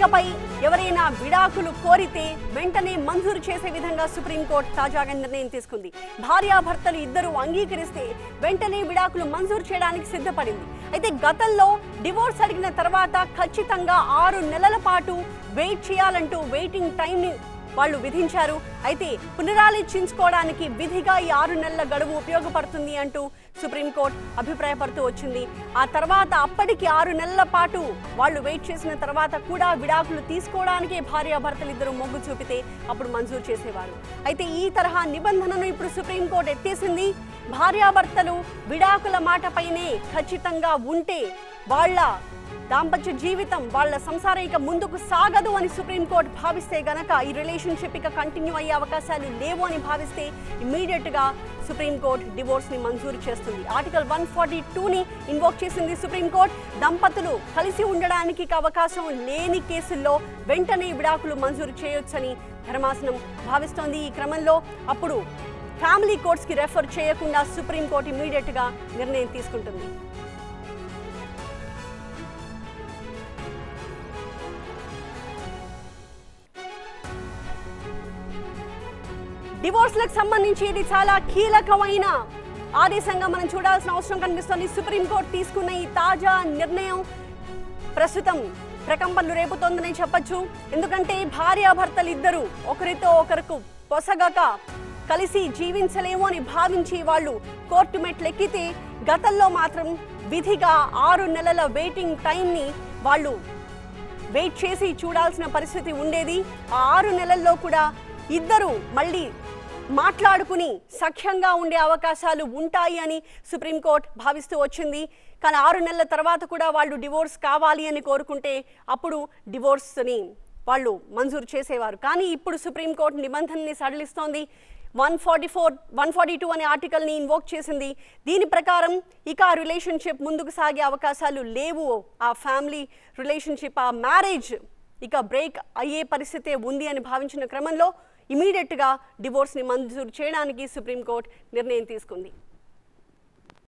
ఇకపై ఎవరైనా విడాకులు కోరితే వెంటనే మంజూరు చేసే విధంగా సుప్రీంకోర్టు తాజాగా నిర్ణయం తీసుకుంది. భార్యాభర్తలు ఇద్దరు అంగీకరిస్తే వెంటనే విడాకులు మంజూరు చేయడానికి సిద్ధపడింది. అయితే గతంలో డివోర్స్ అడిగిన తర్వాత ఖచ్చితంగా 6 నెలల పాటు వెయిట్ చేయాలంటూ వెయిటింగ్ టైంని వాళ్ళు విధించారు. అయితే పునరాలోచించుకోవడానికి విధిగా ఈ 6 నెలల గడువు ఉపయోగపడుతుంది అంటూ సుప్రీంకోర్టు అభిప్రాయపడుతూ వచ్చింది. ఆ తర్వాత అప్పటికి 6 నెలల పాటు వాళ్ళు వెయిట్ చేసిన తర్వాత కూడా విడాకులు తీసుకోవడానికే భార్యాభర్తలు ఇద్దరు మొగ్గు చూపితే అప్పుడు మంజూరు చేసేవారు. అయితే ఈ తరహా నిబంధనను ఇప్పుడు సుప్రీంకోర్టు ఎత్తేసింది. భార్యాభర్తలు విడాకుల మాటపైనే ఖచ్చితంగా ఉంటే వాళ్ళ దాంపత్య జీవితం వాళ్ళ సంసారం ఇక ముందుకు సాగదు అని సుప్రీంకోర్టు భావిస్తే గనక ఈ రిలేషన్షిప్ ఇక కంటిన్యూ అయ్యే అవకాశాలు లేవు అని భావిస్తే ఇమ్మీడియట్ గా సుప్రీంకోర్టు డివోర్స్ ని మంజూరు చేస్తుంది. ఆర్టికల్ 142ని ఇన్వోక్ చేసింది సుప్రీంకోర్టు. దంపతులు కలిసి ఉండడానికి అవకాశం లేని కేసుల్లో వెంటనే విడాకులు మంజూరు చేయొచ్చని ధర్మాసనం భావిస్తోంది. ఈ క్రమంలో అప్పుడు ఫ్యామిలీ కోర్ట్స్ కి రెఫర్ చేయకుండా సుప్రీంకోర్టు ఇమ్మీడియట్ గా నిర్ణయం తీసుకుంటుంది. డివోర్స్లకు సంబంధించి ఇది చాలా కీలకమైన ఆదేశంగా మనం చూడాల్సిన అవసరం కనిపిస్తోంది. సుప్రీంకోర్టు తీసుకున్న ఈ తాజా నిర్ణయం ప్రస్తుతం ప్రకంపనలు రేపుతోందని చెప్పొచ్చు. ఎందుకంటే భార్యాభర్తలు ఇద్దరు ఒకరితో ఒకరికి పొసగక కలిసి జీవించలేము అని భావించి వాళ్ళు కోర్టు మెట్లెక్కితే గతంలో మాత్రం విధిగా 6 నెలల వెయిటింగ్ టైంని వాళ్ళు వెయిట్ చేసి చూడాల్సిన పరిస్థితి ఉండేది. ఆ 6 నెలల్లో కూడా ఇద్దరు మళ్ళీ మాట్లాడుకుని సఖ్యంగా ఉండే అవకాశాలు ఉంటాయి అని సుప్రీంకోర్టు భావిస్తూ వచ్చింది. కానీ 6 నెలల తర్వాత కూడా వాళ్ళు డివోర్స్ కావాలి అని కోరుకుంటే అప్పుడు డివోర్స్ని వాళ్ళు మంజూరు చేసేవారు. కానీ ఇప్పుడు సుప్రీంకోర్టు నిబంధనని సడలిస్తోంది. 142 అనే ఆర్టికల్ని ఇన్వోక్ చేసింది. దీని ప్రకారం ఇక ఆ రిలేషన్షిప్ ముందుకు సాగే అవకాశాలు లేవు. ఆ ఫ్యామిలీ రిలేషన్షిప్, ఆ మ్యారేజ్ ఇక బ్రేక్ అయ్యే పరిస్థితే ఉంది అని భావించిన క్రమంలో ఇమీడియట్గా డివోర్స్ని మంజూరు చేయడానికి సుప్రీంకోర్టు నిర్ణయం తీసుకుంది.